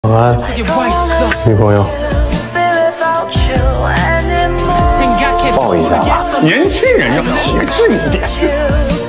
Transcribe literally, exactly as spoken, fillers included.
晚安，女朋友，抱一下吧。 年轻人要节制一点。